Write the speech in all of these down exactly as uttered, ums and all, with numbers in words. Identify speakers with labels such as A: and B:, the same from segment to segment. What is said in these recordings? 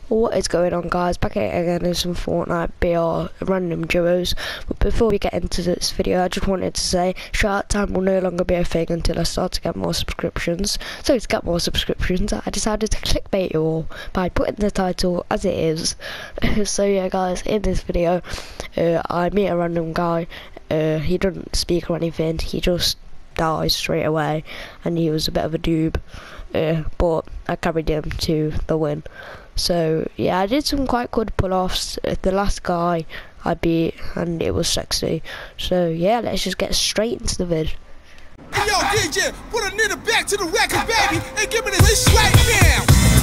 A: What is going on, guys? Back at it again in some Fortnite B R random duos. But before we get into this video, I just wanted to say shout out time will no longer be a thing until I start to get more subscriptions. So to get more subscriptions, I decided to clickbait you all by putting the title as it is. So yeah, guys, in this video, uh, I meet a random guy. Uh, he doesn't speak or anything. He just dies straight away, and he was a bit of a doob. Uh, but I carried him to the win. So yeah, I did some quite good pull-offs. The last guy I beat, and it was sexy. So yeah, let's just get straight into the vid.
B: Hey yo, D J, put a nigga back to the record, baby, and give me this right now.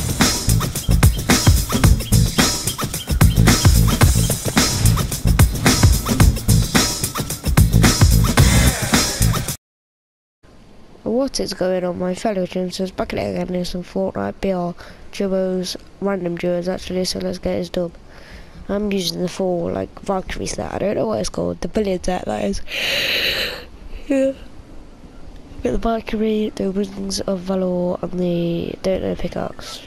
A: What is going on, my fellow gyms? Back at it again in some Fortnite B R duos, random duos actually, so let's get his dub. I'm using the full, like, Valkyrie set, I don't know what it's called, the billion set, that is. Yeah. Get the Valkyrie, the Wings of Valor, and the Don't Know pickaxe.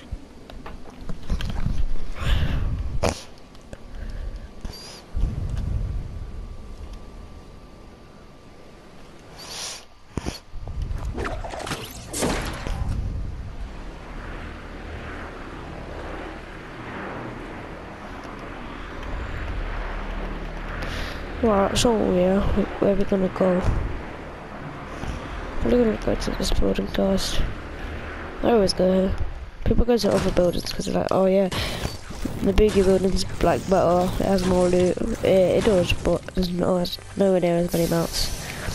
A: Right, so yeah, where are we gonna go? We're gonna go to this building, guys. I always go here. People go to other buildings because they're like, oh yeah, the bigger building's like better, it has more loot. It, it does, but there's no, it's nowhere near as many mounts.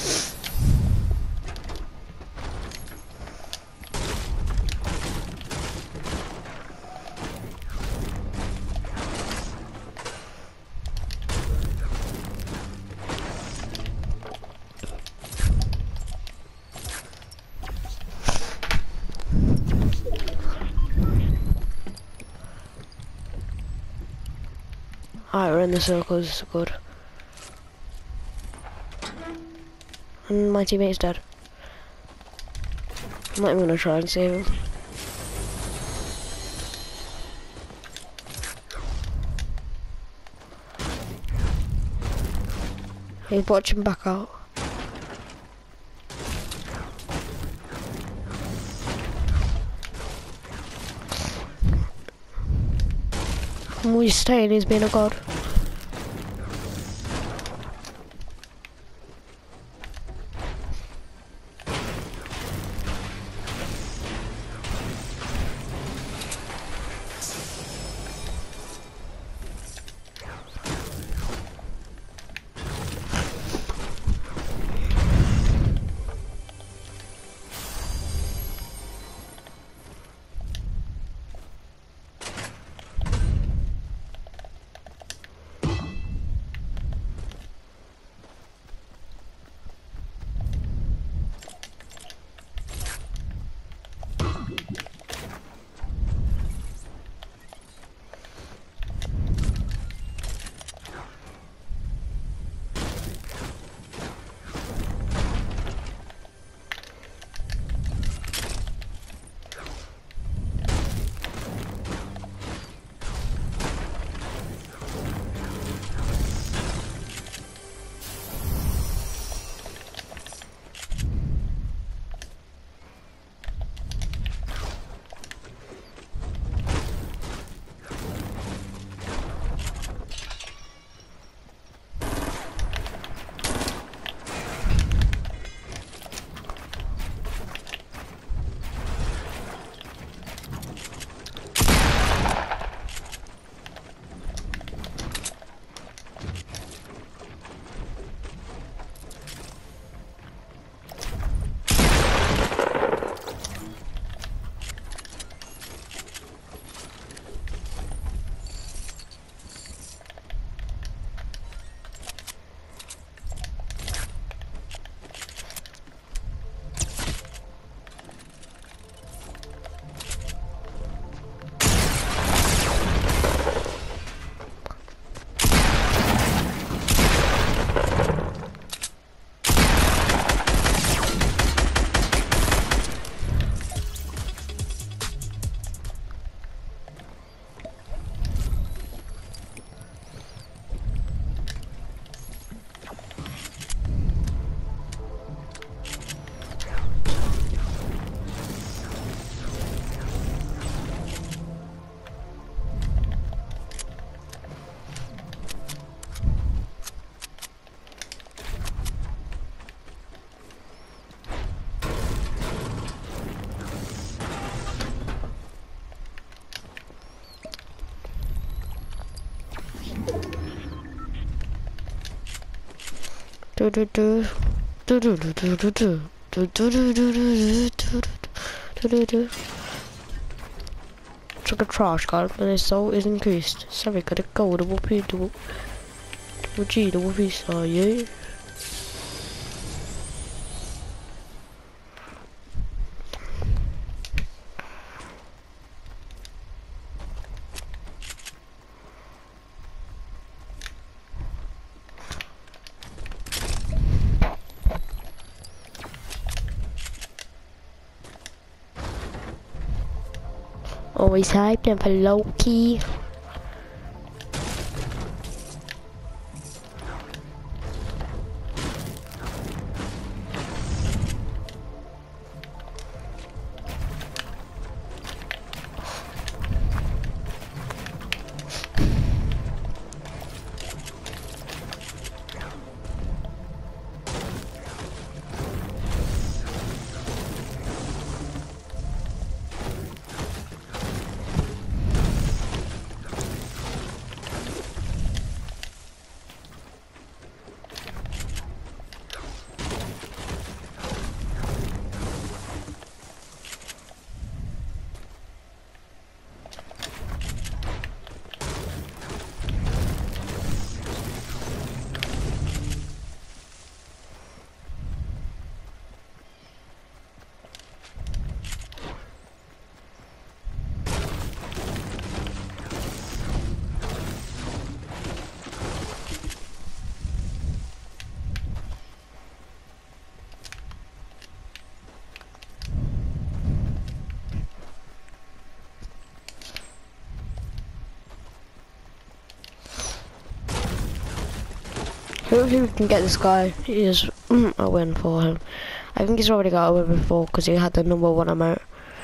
A: Alright, we're in the circles, it's good. And my teammate's dead. I'm not even gonna try and save him. He's watching back out. And we're staying, he's being a god. do do do do do do do do do do do do do do do do. Took a trash can and his soul is increased. Sorry, could it go double P double double G double P are you? Always hyped and for low key. Hopefully we can get this guy. He is a win for him. I think he's already got a win before because he had the number one amount.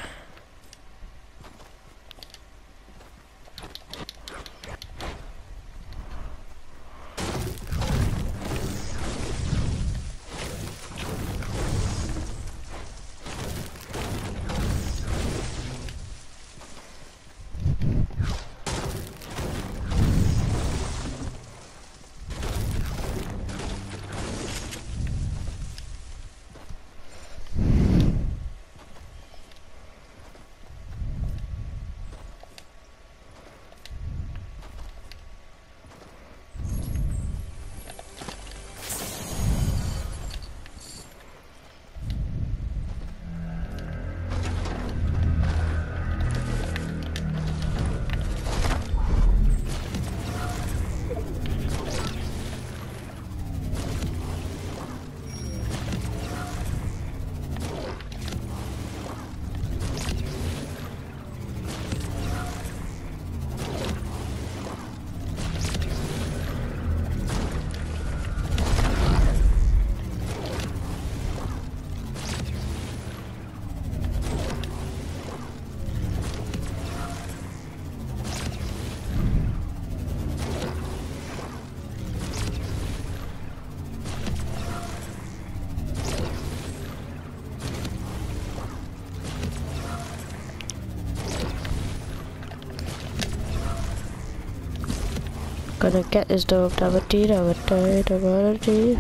A: Gonna get this dog, double D, double D, double D.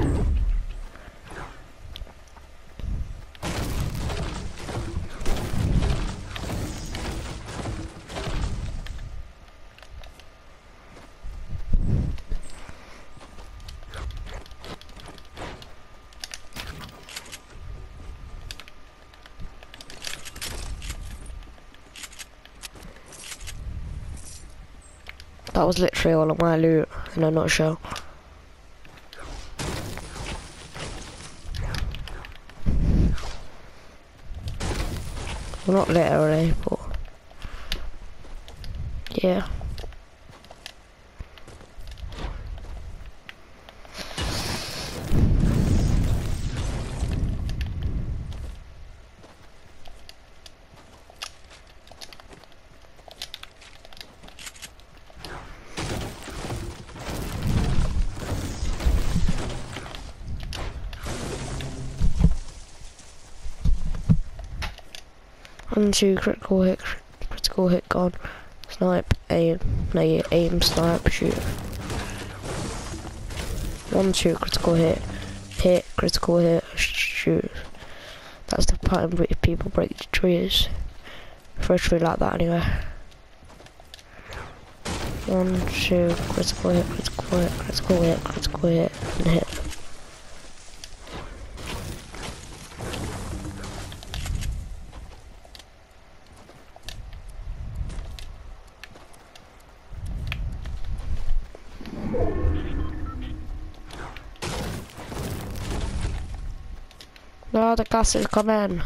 A: That was literally all of my loot in a nutshell. Well, not literally, but yeah. One, two, critical hit, critical hit gone. Snipe, aim, no, yeah, aim, snipe, shoot. One, two, critical hit. hit, critical hit, shoot. That's the pattern where people break the trees. For a tree like that anyway. One, two, critical hit, critical hit, critical hit, critical hit, and hit. No, the gas is coming.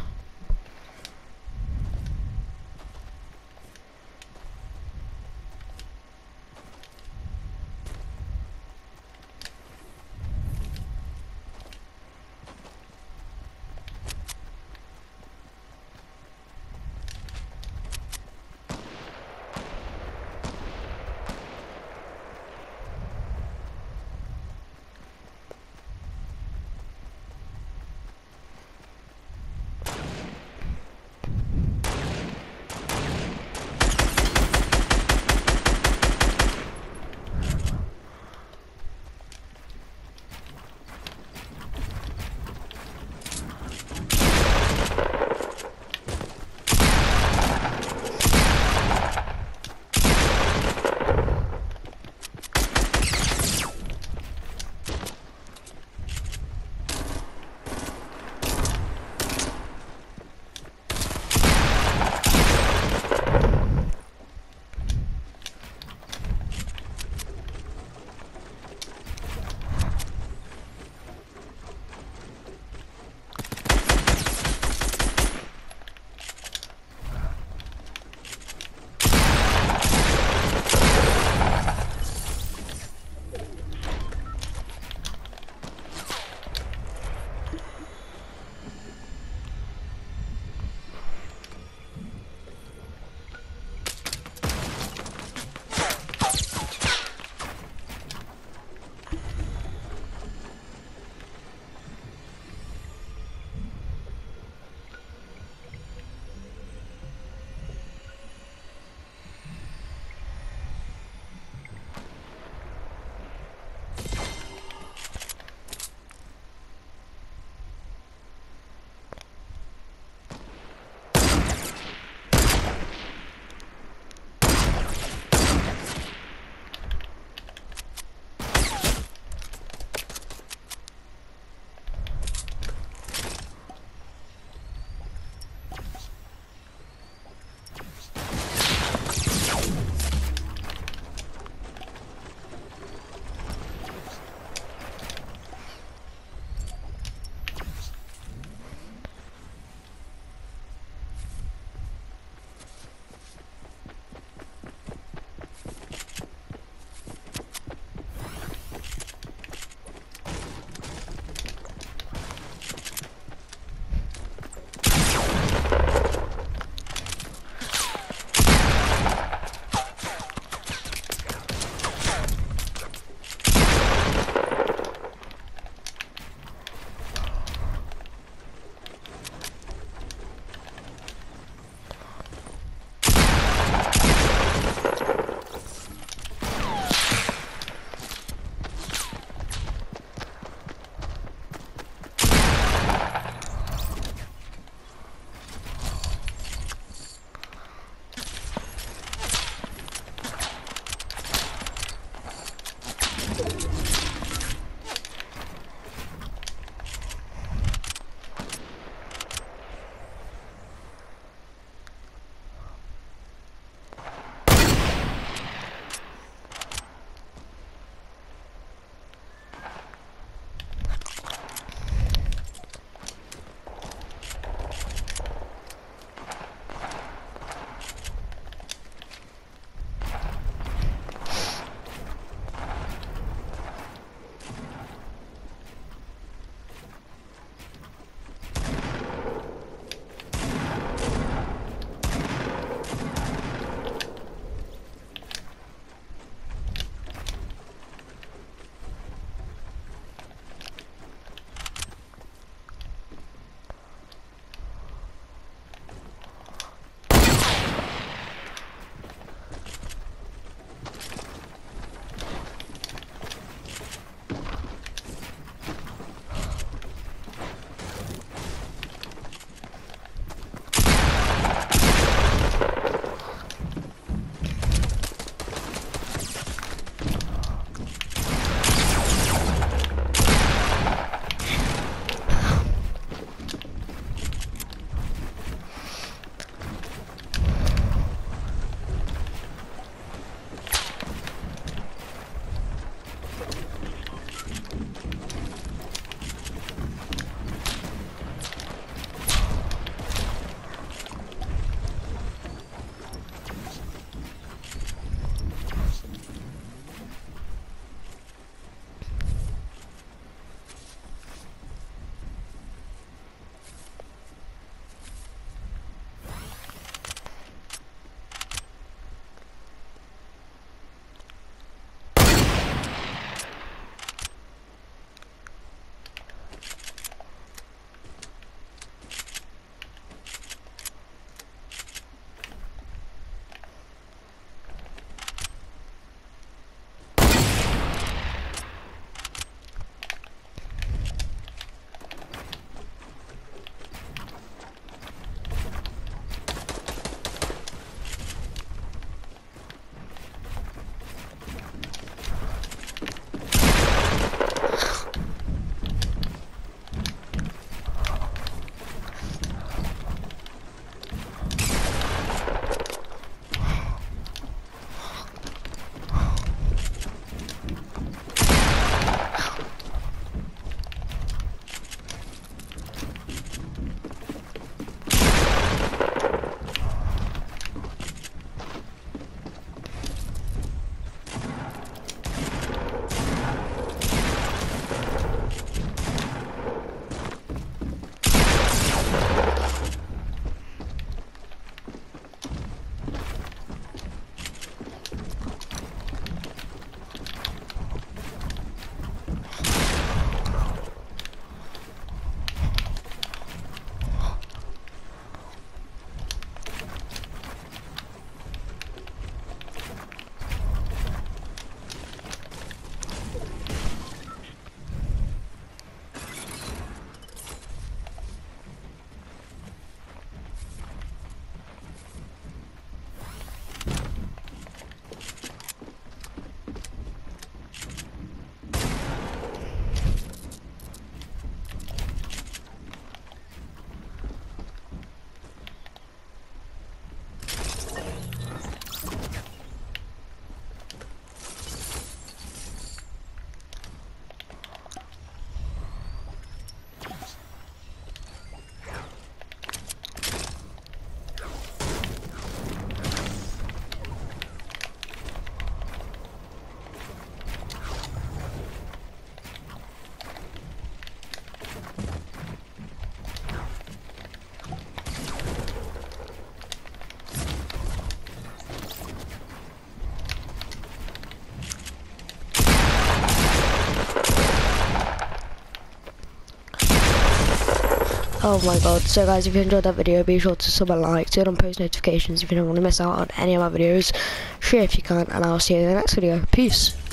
A: Oh my god. So guys, if you enjoyed that video, be sure to sub and like, turn on post notifications if you don't want to miss out on any of my videos. Share if you can, and I'll see you in the next video. Peace.